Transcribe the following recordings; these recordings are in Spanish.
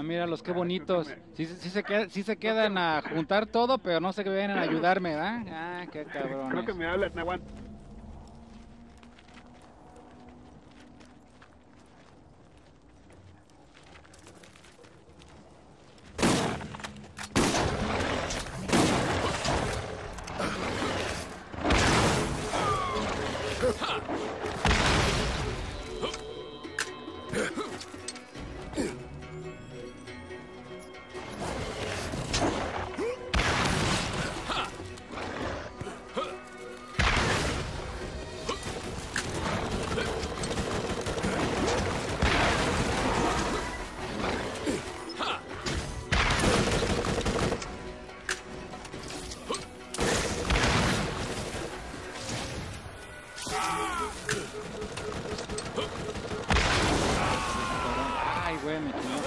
míralos, qué Creo bonitos. que Sí se quedan a juntar todo, pero no se vienen a ayudarme, ¿verdad? Ah, qué creo que cabrones. me hablan, aguanta. Ay, güey, me chingó.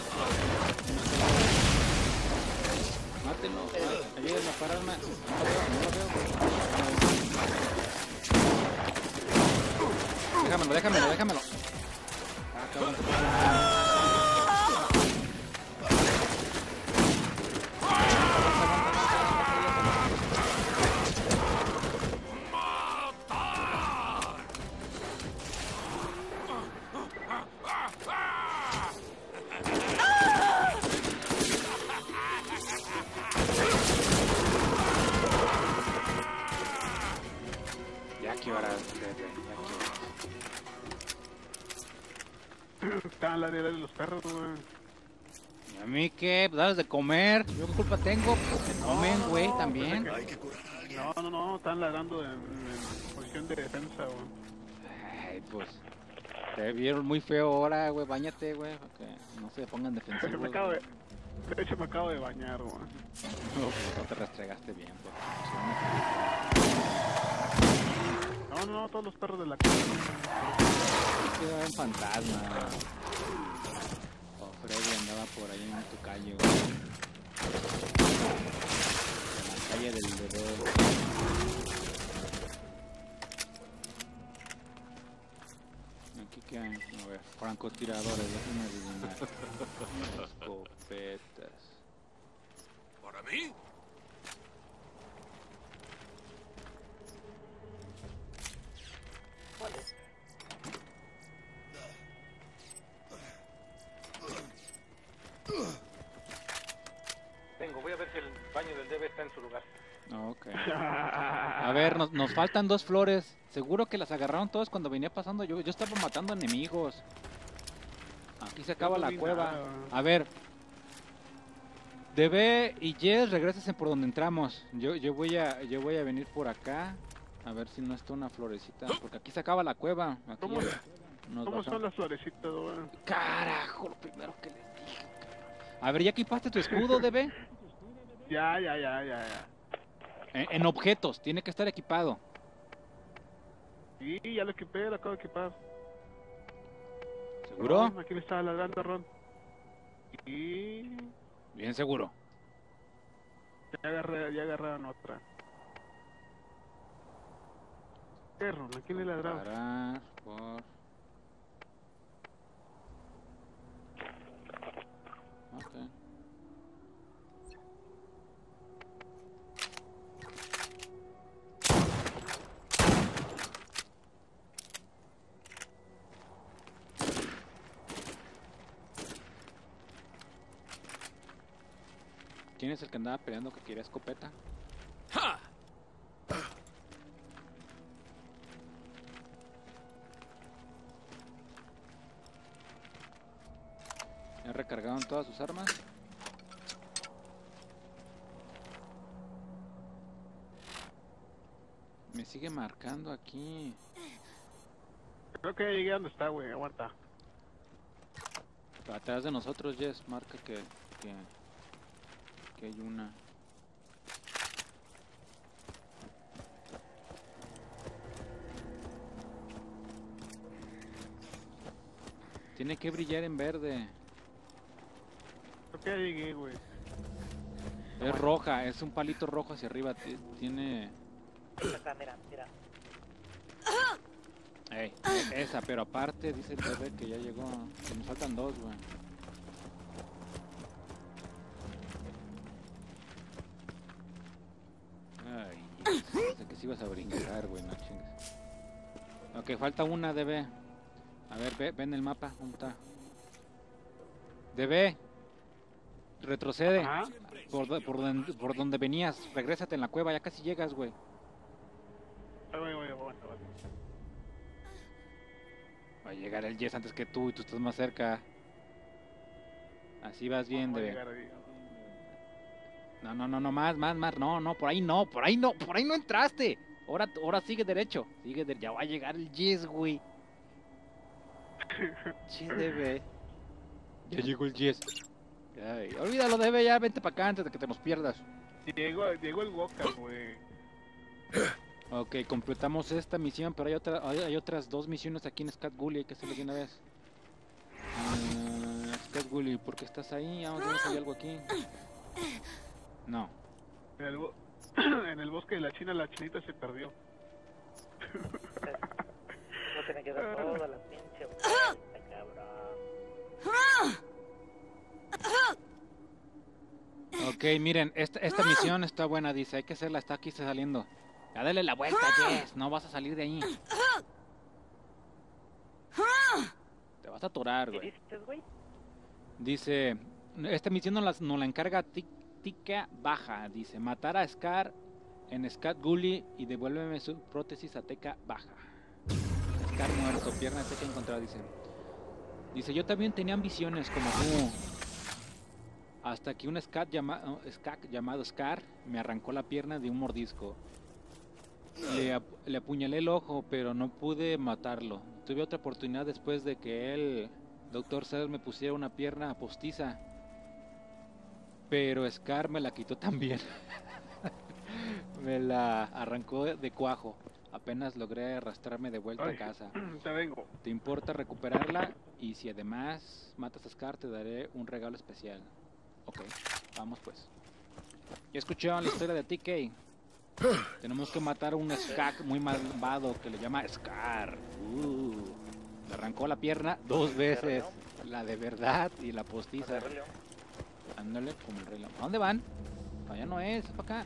Mátenlo. Ayúdenme a pararme. No lo veo. Déjamelo. Ah, cabrón. Ya que horas, Estaban en la área de los perros, güey. ¿Y a mí qué? Pues darles de comer. ¿Yo qué culpa tengo? Pues se comen, güey, No, también. pensé que- No, están ladrando en posición de defensa, güey. Ay, pues. Te vieron muy feo ahora, güey. Báñate, güey. Para que no se pongan defensivos. Me acabo güey. de hecho, me acabo de bañar, güey. No, pues no te restregaste bien, pues. No, todos los perros de la casa. Era un fantasma. O Freddy andaba por ahí en tu calle, güey. En la calle del bebé. Aquí que hay, a ver, francotiradores, déjenme adivinar. Escopetas. ¿Para mí? Voy a ver si el baño del DB está en su lugar. Ok. A ver, nos faltan 2 flores. Seguro que las agarraron todos cuando venía pasando. Yo estaba matando enemigos. Aquí se acaba Yo no la vi cueva. nada. A ver. DB y Jess, regresen por donde entramos. Yo voy a venir por acá. A ver si no está una florecita. Porque aquí se acaba la cueva. Aquí ¿Cómo, ya nos ¿Cómo baja- son las florecitas, güey? Carajo, lo primero que les dije. A ver, ¿ya equipaste tu escudo, DB? Ya. En objetos, tiene que estar equipado. Sí, ya lo equipé, lo acabo de equipar. ¿Seguro? Ron, aquí le estaba ladrando, Ron. Y Bien seguro. ya agarraron otra. ¿Qué, Ron? ¿A quién le ladraron? Parar por... Ok. ¿Quién es el que andaba peleando que quería escopeta? ¡Ja! ¿Ya recargaron todas sus armas? Me sigue marcando aquí. Creo que ya llegué a donde está, güey. Aguanta. Atrás de nosotros, Jess, marca que hay una. Tiene que brillar en verde. Creo que ya llegué, güey. Es roja, es un palito rojo hacia arriba. Tiene... Acá, mira. Ey, esa, pero aparte dice el bebé que ya llegó. Que nos faltan 2, güey. si ibas a brincar, güey, no chingues. Ok, falta una, DB. A ver, ven el mapa, ¿dónde está? DB. Retrocede. Ajá. Por donde venías. Regrésate en la cueva, ya casi llegas, güey. Aguanta. Va a llegar el Jess antes que tú y tú estás más cerca. Así vas bien, Voy a DB. llegar ahí. No, más, no, por ahí no entraste. Ahora sigue derecho, ya va a llegar el Jess, güey. Jess, DB. Ya llegó el Jess. Ay, olvídalo, DB, ya vente para acá antes de que te nos pierdas. Llegó el Wokka, güey. Ok, completamos esta misión, pero hay otras dos misiones aquí en Scat Gully, hay que hacerlo de una vez. Scat Gully, ¿por qué estás ahí? Vamos a ver si hay algo aquí. No. En el bosque de la China, la chinita se perdió. No tiene que dar toda la pinche vuelta, cabrón. Ok, miren, esta misión está buena, dice, hay que hacerla, está aquí, está saliendo. Ya dale la vuelta, Jess, no vas a salir de ahí. Te vas a atorar, ¿Qué güey. dices, güey? Dice, esta misión nos la encarga Tika Baja, dice, matar a Scar en Scat Gully y devuélveme su prótesis a Tika Baja. Scar muerto, pierna seca encontrada, dice. Dice, yo también tenía ambiciones como tú. Hasta que un Scat llamado Scar me arrancó la pierna de un mordisco. Le apuñalé el ojo, pero no pude matarlo. Tuve otra oportunidad después de que el Dr. Cell me pusiera una pierna postiza. Pero Scar me la quitó también. Me la arrancó de cuajo. Apenas logré arrastrarme de vuelta a casa. Te vengo. ¿Te importa recuperarla? Y si además matas a Scar, te daré un regalo especial. Ok, vamos pues. Ya escucharon la historia de TK. Tenemos que matar a un Skak muy malvado que le llama Scar. Le arrancó la pierna 2 veces. La de verdad y la postiza. Ándale, como el reloj. ¿A dónde van? Allá no es para acá.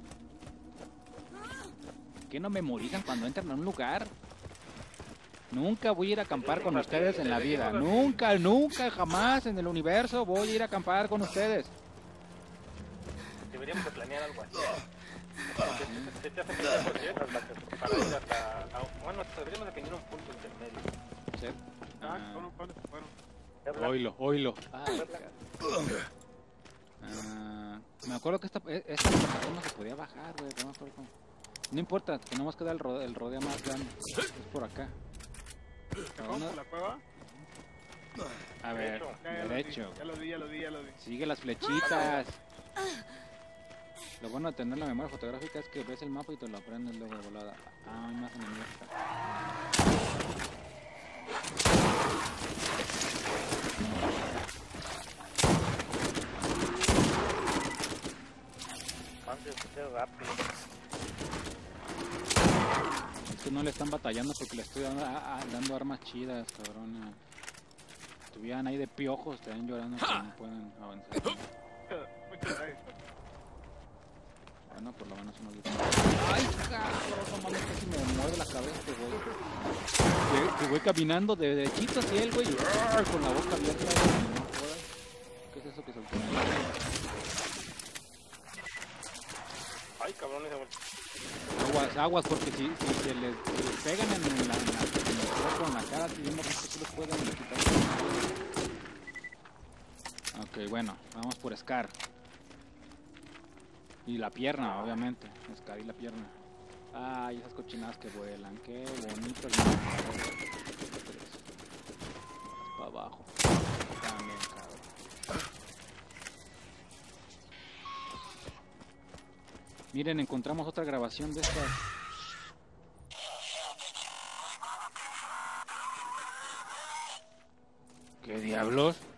¿Qué no memorizan cuando entran a un lugar? Nunca voy a ir a acampar con ustedes en la vida. Nunca, jamás en el universo voy a ir a acampar con ustedes. Deberíamos de planear algo así. Se te hace pendejo para ir hasta... Bueno, deberíamos definir un punto intermedio. Sí. ¿Cuándo se fueron? Oílo. Me acuerdo que esta plataforma se podía bajar, güey. No me acuerdo cómo. No importa, tenemos que dar el rodeo más grande. Es por acá. ¿Se fueron por la cueva? A ver, derecho. Ya lo vi. Sigue las flechitas. Lo bueno de tener la memoria fotográfica es que ves el mapa y te lo aprendes luego de volada. Hay más enemigos acá. Rápido. Es que no le están batallando porque le estoy dando armas chidas, cabrón. Estuvieran ahí de piojos, estarían llorando que no pueden avanzar. Muchas gracias. Bueno, por lo menos uno dice. ¡Ay, cabrón! No mames, casi me mueve la cabeza este güey. Que voy caminando de derechito hacia él, güey. Con la boca abierta. No jodas. ¿Qué es eso que soltó? Ay, cabrón, esa vuelta. Aguas, porque si se les pegan en el cuerpo, en la cara, si vemos que los pueden quitar. Ok, bueno, vamos por Scar. Y la pierna, obviamente. Scar y la pierna. Ay, esas cochinadas que vuelan. Qué bonito el mar. Para abajo. También, cabrón. Miren, encontramos otra grabación de estas. ¿Qué diablos?